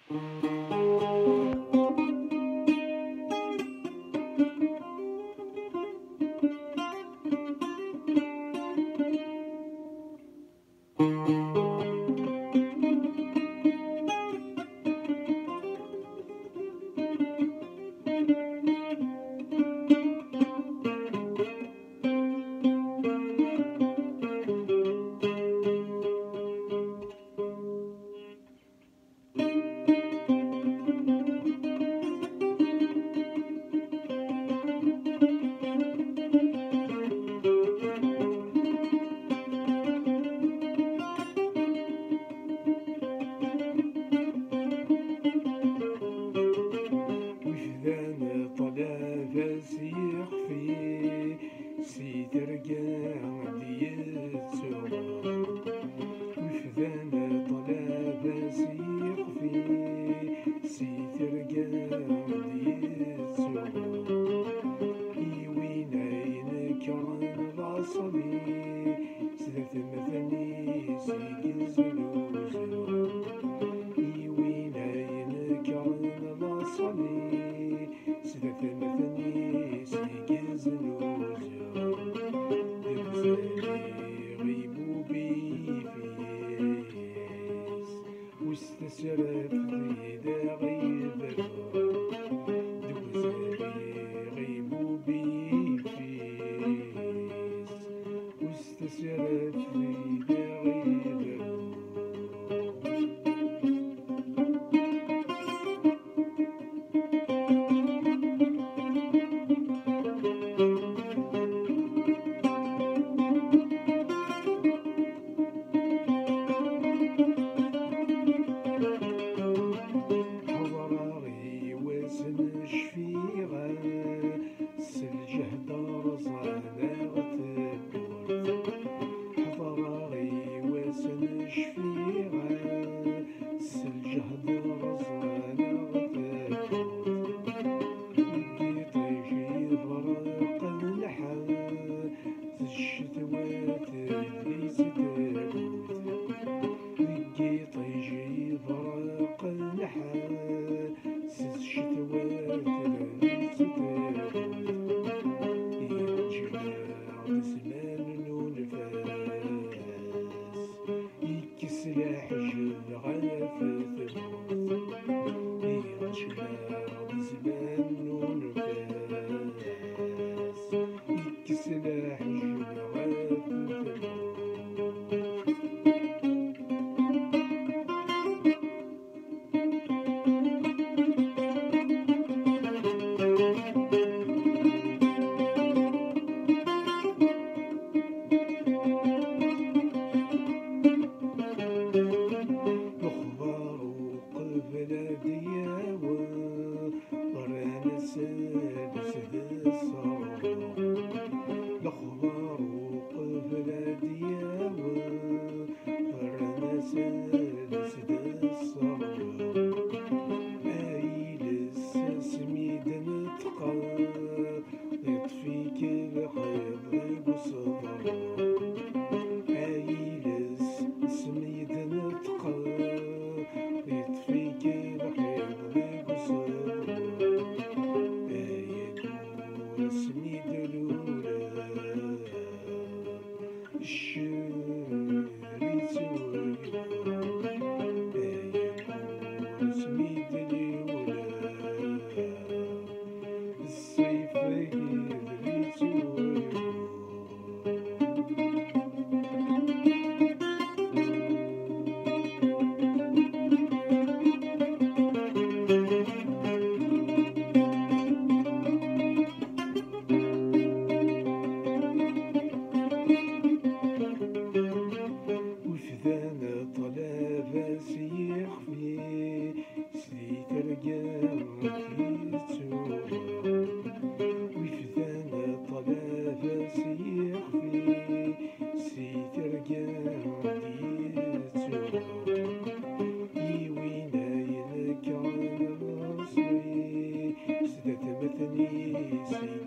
سي ترقع ديتسوغ وفدانا طلاب سيخفي سي ترقع ديتسوغ إيوينا ينكرن العصبي سدت مثني سيقزلوزو إيوينا ينكرن العصبي سدت مثني سيقزلوزو واستسرت ذي داغي ذكر دوزالي غيبو بيفيس واستسرت ذي داغي ذكر سلاح جل غلفة الموت يغشبها بزمان ونفاس سلاح جل غلفة الموت الأخبار وقبل دياوة فرنا سلسد الصغر مايل السسميد نتقى يطفيك الحيض بصدر مايل السسميد نتقى يطفيك الحيض بصدر آية سميد الأولى الشريط سميد الأولى الصيف يدريت وفدانا طلاب سيخفي سي ترقع كيتسوغ وفدانا طلاب سيخفي سي ترقع كيتسوغ إيوينا ينكر الرصري سدت مثني سي